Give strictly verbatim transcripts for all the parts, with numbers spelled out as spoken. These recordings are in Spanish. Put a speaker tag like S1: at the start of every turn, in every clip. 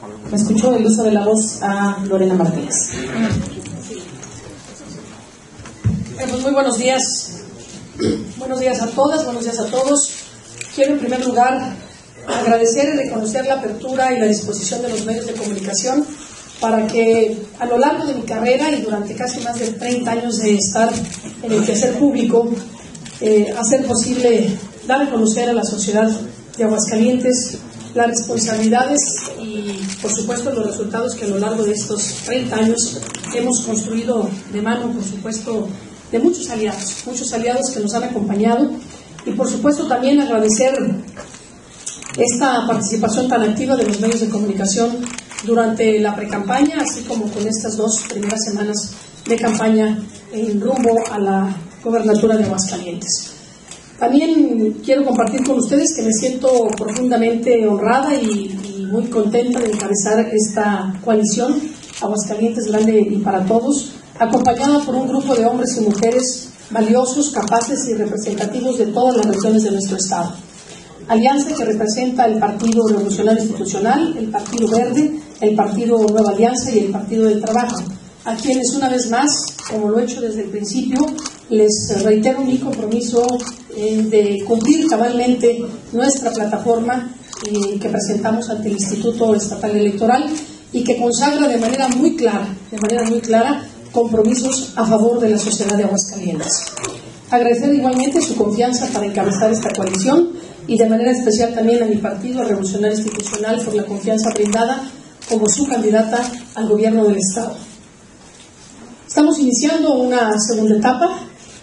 S1: Me escuchó el uso de la voz a Lorena Martínez. Eh, pues muy buenos días. Buenos días a todas, buenos días a todos. Quiero en primer lugar agradecer y reconocer la apertura y la disposición de los medios de comunicación para que a lo largo de mi carrera y durante casi más de treinta años de estar en el quehacer público, eh, hacer posible dar a conocer a la sociedad de Aguascalientes las responsabilidades y, por supuesto, los resultados que a lo largo de estos treinta años hemos construido de mano, por supuesto, de muchos aliados, muchos aliados que nos han acompañado y, por supuesto, también agradecer esta participación tan activa de los medios de comunicación durante la precampaña, así como con estas dos primeras semanas de campaña en rumbo a la gobernatura de Aguascalientes. También quiero compartir con ustedes que me siento profundamente honrada y, y muy contenta de encabezar esta coalición Aguascalientes Grande y para Todos, acompañada por un grupo de hombres y mujeres valiosos, capaces y representativos de todas las regiones de nuestro estado. Alianza que representa el Partido Revolucionario Institucional, el Partido Verde, el Partido Nueva Alianza y el Partido del Trabajo, a quienes una vez más, como lo he hecho desde el principio, les reitero mi compromiso eh, de cumplir cabalmente nuestra plataforma eh, que presentamos ante el Instituto Estatal Electoral y que consagra de manera muy clara, de manera muy clara, compromisos a favor de la sociedad de Aguascalientes. Agradecer igualmente su confianza para encabezar esta coalición y de manera especial también a mi partido, Revolucionario Institucional, por la confianza brindada como su candidata al gobierno del Estado. Estamos iniciando una segunda etapa,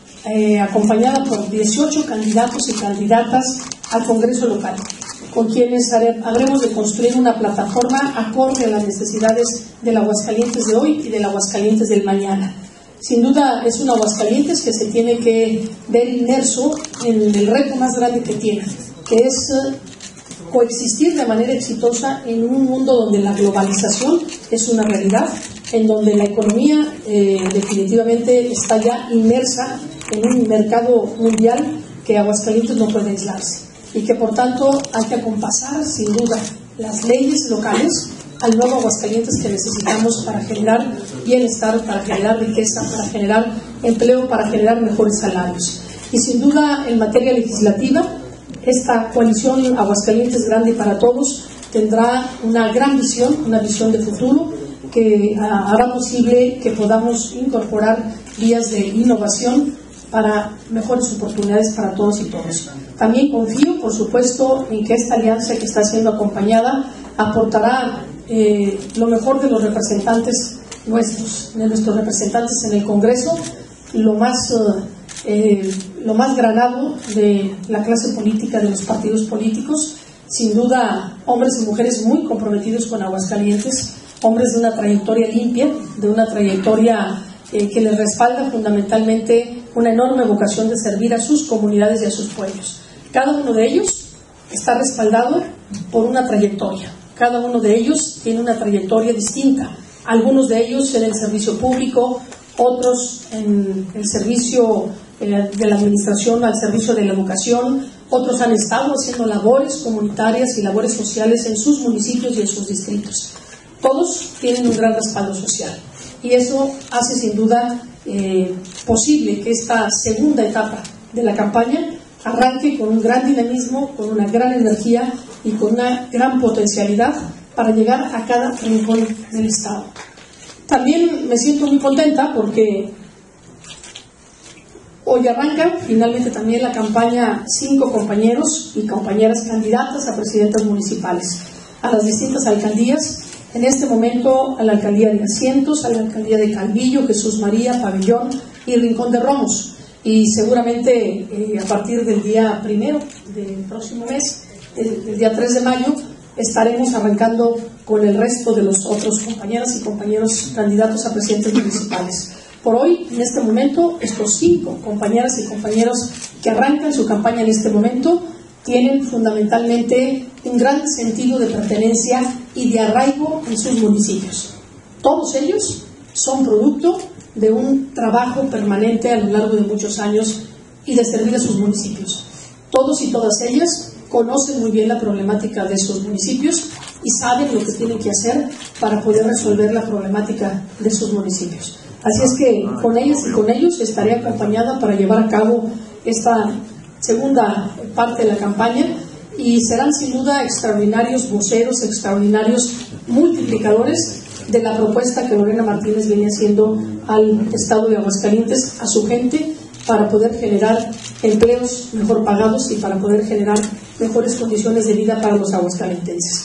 S1: eh, acompañada por dieciocho candidatos y candidatas al Congreso local, con quienes haré, habremos de construir una plataforma acorde a las necesidades del Aguascalientes de hoy y del Aguascalientes del mañana. Sin duda es un Aguascalientes que se tiene que ver inmerso en el reto más grande que tiene, que es uh, coexistir de manera exitosa en un mundo donde la globalización es una realidad, en donde la economía eh, definitivamente está ya inmersa en un mercado mundial que Aguascalientes no puede aislarse y que por tanto hay que acompasar sin duda las leyes locales al nuevo Aguascalientes que necesitamos para generar bienestar, para generar riqueza, para generar empleo, para generar mejores salarios. Y sin duda en materia legislativa, esta coalición Aguascalientes Grande y para Todos tendrá una gran visión, una visión de futuro que uh, hará posible que podamos incorporar vías de innovación para mejores oportunidades para todos y todos. También confío, por supuesto, en que esta alianza que está siendo acompañada aportará eh, lo mejor de los representantes nuestros, de nuestros representantes en el Congreso, lo más, uh, eh, lo más granado de la clase política, de los partidos políticos, sin duda hombres y mujeres muy comprometidos con Aguascalientes, hombres de una trayectoria limpia, de una trayectoria eh, que les respalda fundamentalmente una enorme vocación de servir a sus comunidades y a sus pueblos. Cada uno de ellos está respaldado por una trayectoria, cada uno de ellos tiene una trayectoria distinta, algunos de ellos en el servicio público, otros en el servicio eh, de la administración al servicio de la educación, otros han estado haciendo labores comunitarias y labores sociales en sus municipios y en sus distritos. Todos tienen un gran respaldo social y eso hace sin duda eh, posible que esta segunda etapa de la campaña arranque con un gran dinamismo, con una gran energía y con una gran potencialidad para llegar a cada rincón del Estado. También me siento muy contenta porque hoy arranca finalmente también la campaña cinco compañeros y compañeras candidatas a presidentas municipales, a las distintas alcaldías. En este momento a la alcaldía de Asientos, a la alcaldía de Calvillo, Jesús María, Pabellón y Rincón de Romos. Y seguramente eh, a partir del día primero del próximo mes, el, el día tres de mayo, estaremos arrancando con el resto de los otros compañeras y compañeros candidatos a presidentes municipales. Por hoy, en este momento, estos cinco compañeras y compañeros que arrancan su campaña en este momento tienen fundamentalmente un gran sentido de pertenencia y de arraigo en sus municipios. Todos ellos son producto de un trabajo permanente a lo largo de muchos años y de servir a sus municipios. Todos y todas ellas conocen muy bien la problemática de sus municipios y saben lo que tienen que hacer para poder resolver la problemática de sus municipios. Así es que con ellas y con ellos estaré acompañada para llevar a cabo esta segunda parte de la campaña, y serán sin duda extraordinarios voceros, extraordinarios multiplicadores de la propuesta que Lorena Martínez viene haciendo al Estado de Aguascalientes, a su gente, para poder generar empleos mejor pagados y para poder generar mejores condiciones de vida para los aguascalentenses.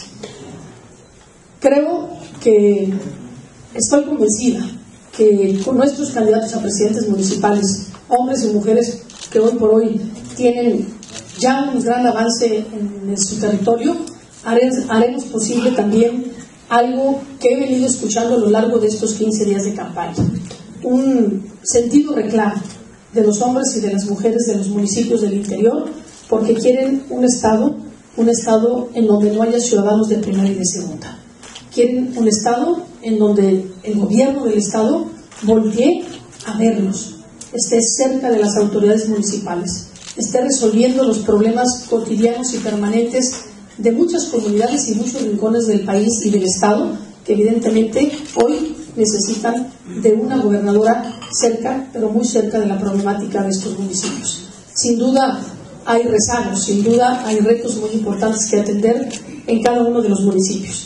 S1: Creo que estoy convencida que con nuestros candidatos a presidentes municipales, hombres y mujeres que hoy por hoy tienen ya un gran avance en, en su territorio, haremos, haremos posible también algo que he venido escuchando a lo largo de estos quince días de campaña: un sentido reclamo de los hombres y de las mujeres de los municipios del interior, porque quieren un Estado, un Estado en donde no haya ciudadanos de primera y de segunda. Quieren un Estado en donde el gobierno del Estado voltee a verlos, esté cerca de las autoridades municipales, esté resolviendo los problemas cotidianos y permanentes de muchas comunidades y muchos rincones del país y del Estado, que evidentemente hoy necesitan de una gobernadora cerca, pero muy cerca de la problemática de estos municipios. Sin duda hay rezagos, sin duda hay retos muy importantes que atender en cada uno de los municipios.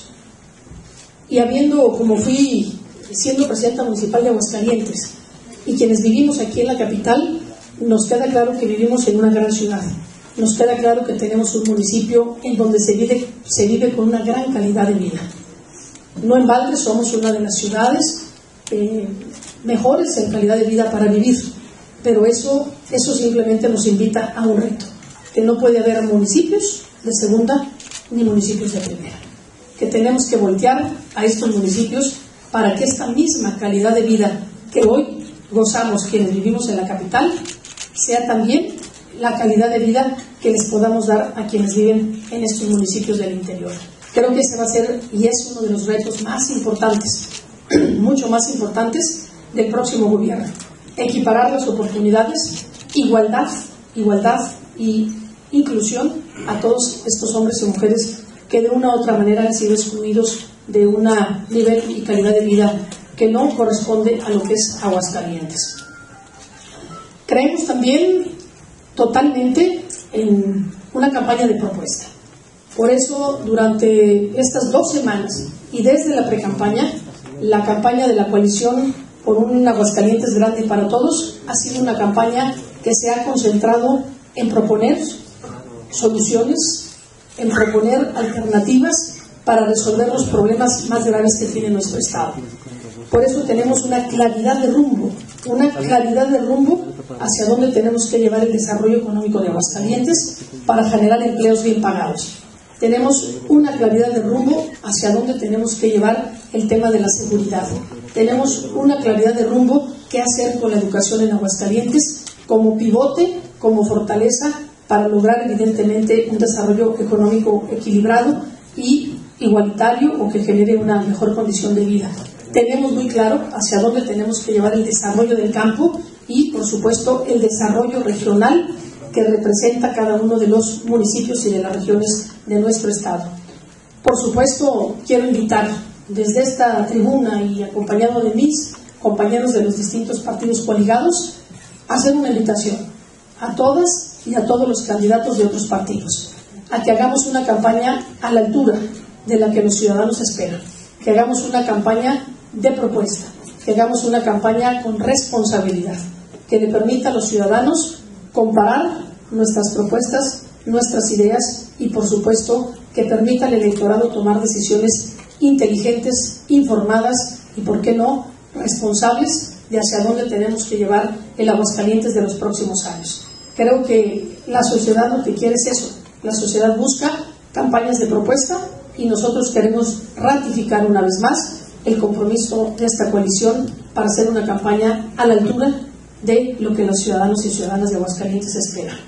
S1: Y habiendo, como fui siendo presidenta municipal de Aguascalientes, y quienes vivimos aquí en la capital, nos queda claro que vivimos en una gran ciudad. Nos queda claro que tenemos un municipio en donde se vive, se vive con una gran calidad de vida. No en balde somos una de las ciudades eh, mejores en calidad de vida para vivir, pero eso, eso simplemente nos invita a un reto, que no puede haber municipios de segunda ni municipios de primera, que tenemos que voltear a estos municipios para que esta misma calidad de vida que hoy gozamos quienes vivimos en la capital sea también la calidad de vida que les podamos dar a quienes viven en estos municipios del interior. Creo que ese va a ser y es uno de los retos más importantes, mucho más importantes del próximo gobierno. Equiparar las oportunidades, igualdad, igualdad y inclusión a todos estos hombres y mujeres que de una u otra manera han sido excluidos de un nivel y calidad de vida que no corresponde a lo que es Aguascalientes. Creemos también totalmente en una campaña de propuesta. Por eso, durante estas dos semanas y desde la precampaña, la campaña de la coalición por un Aguascalientes grande para todos ha sido una campaña que se ha concentrado en proponer soluciones, en proponer alternativas para resolver los problemas más graves que tiene nuestro Estado. Por eso tenemos una claridad de rumbo, una claridad de rumbo hacia dónde tenemos que llevar el desarrollo económico de Aguascalientes para generar empleos bien pagados. Tenemos una claridad de rumbo hacia dónde tenemos que llevar el tema de la seguridad. Tenemos una claridad de rumbo qué hacer con la educación en Aguascalientes como pivote, como fortaleza para lograr evidentemente un desarrollo económico equilibrado y igualitario o que genere una mejor condición de vida. Tenemos muy claro hacia dónde tenemos que llevar el desarrollo del campo y, por supuesto, el desarrollo regional que representa cada uno de los municipios y de las regiones de nuestro Estado. Por supuesto, quiero invitar desde esta tribuna y acompañado de mis compañeros de los distintos partidos coaligados a hacer una invitación a todas y a todos los candidatos de otros partidos a que hagamos una campaña a la altura de la que los ciudadanos esperan, que hagamos una campaña de propuesta, que hagamos una campaña con responsabilidad, que le permita a los ciudadanos comparar nuestras propuestas, nuestras ideas y, por supuesto, que permita al electorado tomar decisiones inteligentes, informadas y, por qué no, responsables de hacia dónde tenemos que llevar el Aguascalientes de los próximos años. Creo que la sociedad lo que quiere es eso. La sociedad busca campañas de propuesta y nosotros queremos ratificar una vez más el compromiso de esta coalición para hacer una campaña a la altura de lo que los ciudadanos y ciudadanas de Aguascalientes esperan.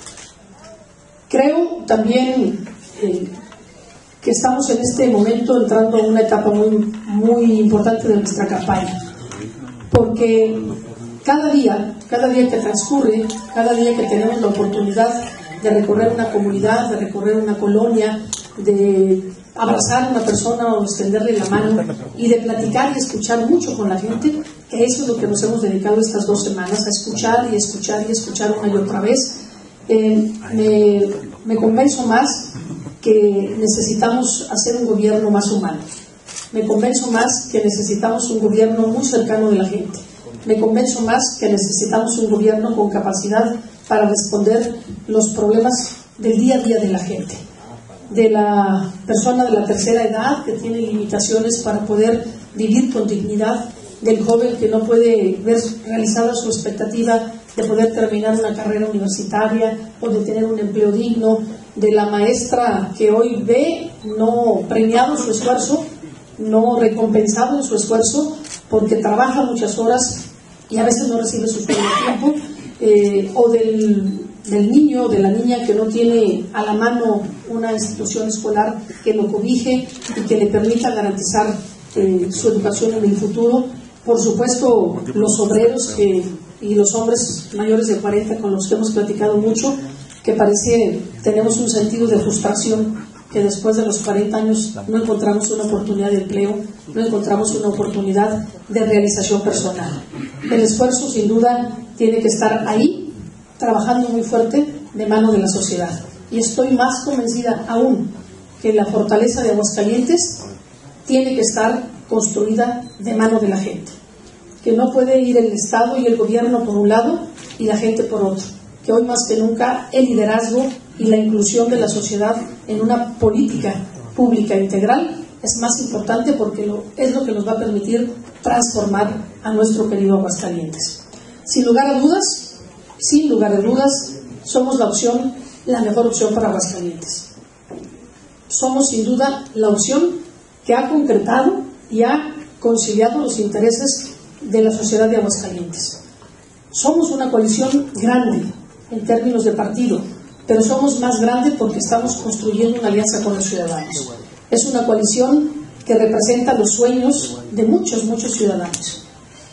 S1: Creo también eh, que estamos en este momento entrando a una etapa muy, muy importante de nuestra campaña, porque cada día, cada día que transcurre, cada día que tenemos la oportunidad de recorrer una comunidad, de recorrer una colonia, de abrazar a una persona o extenderle la mano y de platicar y escuchar mucho con la gente, que eso es lo que nos hemos dedicado estas dos semanas, a escuchar y escuchar y escuchar una y otra vez. Eh, me, me convenzo más que necesitamos hacer un gobierno más humano. Me convenzo más que necesitamos un gobierno muy cercano de la gente. Me convenzo más que necesitamos un gobierno con capacidad para responder los problemas del día a día de la gente, de la persona de la tercera edad que tiene limitaciones para poder vivir con dignidad, del joven que no puede ver realizada su expectativa de poder terminar una carrera universitaria o de tener un empleo digno, de la maestra que hoy ve no premiado su esfuerzo, no recompensado en su esfuerzo, porque trabaja muchas horas y a veces no recibe su sueldo a tiempo, eh, o del, del niño o de la niña que no tiene a la mano una institución escolar que lo cobije y que le permita garantizar eh, su educación en el futuro. Por supuesto, los obreros que, y los hombres mayores de cuarenta con los que hemos platicado mucho, que parece tenemos un sentido de frustración, que después de los cuarenta años no encontramos una oportunidad de empleo, no encontramos una oportunidad de realización personal. El esfuerzo, sin duda, tiene que estar ahí, trabajando muy fuerte de mano de la sociedad. Y estoy más convencida aún que la fortaleza de Aguascalientes tiene que estar construida de mano de la gente, que no puede ir el Estado y el gobierno por un lado y la gente por otro, que hoy más que nunca el liderazgo y la inclusión de la sociedad en una política pública integral es más importante, porque lo, es lo que nos va a permitir transformar a nuestro querido Aguascalientes. Sin lugar a dudas, sin lugar a dudas, somos la opción, la mejor opción para Aguascalientes. Somos sin duda la opción que ha concretado y ha conciliado los intereses de la sociedad de Aguascalientes. Somos una coalición grande en términos de partido, pero somos más grande porque estamos construyendo una alianza con los ciudadanos. Es una coalición que representa los sueños de muchos, muchos ciudadanos,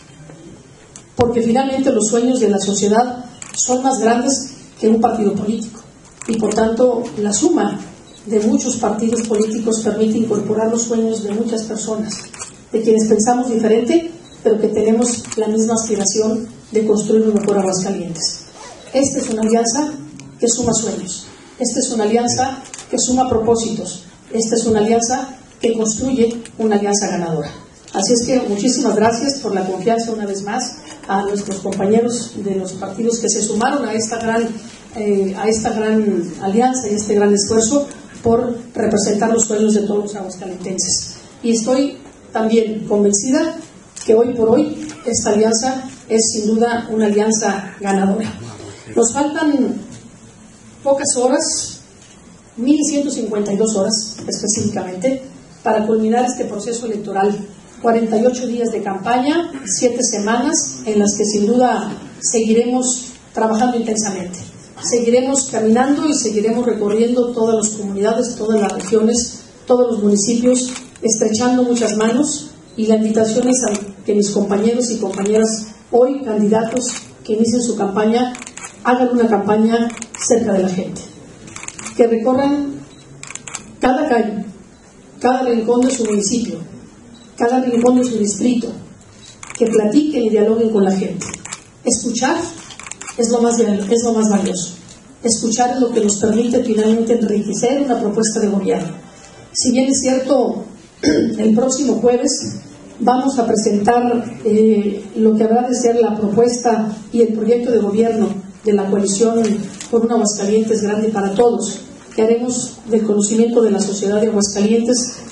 S1: porque finalmente los sueños de la sociedad son más grandes que un partido político, y por tanto la suma de muchos partidos políticos permite incorporar los sueños de muchas personas, de quienes pensamos diferente, pero que tenemos la misma aspiración de construir un mejor Aguascalientes. Esta es una alianza que suma sueños, esta es una alianza que suma propósitos, esta es una alianza que construye una alianza ganadora. Así es que muchísimas gracias por la confianza una vez más a nuestros compañeros de los partidos que se sumaron a esta gran, eh, a esta gran alianza y este gran esfuerzo por representar los sueños de todos los aguascalentenses. Y estoy también convencida que hoy por hoy esta alianza es sin duda una alianza ganadora. Nos faltan pocas horas, mil ciento cincuenta y dos horas específicamente, para culminar este proceso electoral. cuarenta y ocho días de campaña, siete semanas en las que sin duda seguiremos trabajando intensamente. Seguiremos caminando y seguiremos recorriendo todas las comunidades, todas las regiones, todos los municipios, estrechando muchas manos, y la invitación es a que mis compañeros y compañeras hoy, candidatos que inicien su campaña, hagan una campaña cerca de la gente, que recorran cada calle, cada rincón de su municipio, cada rincón de su distrito, que platiquen y dialoguen con la gente. Escuchar es lo más, es lo más valioso. Escuchar es lo que nos permite finalmente enriquecer una propuesta de gobierno. Si bien es cierto, el próximo jueves vamos a presentar eh, lo que habrá de ser la propuesta y el proyecto de gobierno de la coalición por un Aguascalientes grande para todos, que haremos del conocimiento de la sociedad de Aguascalientes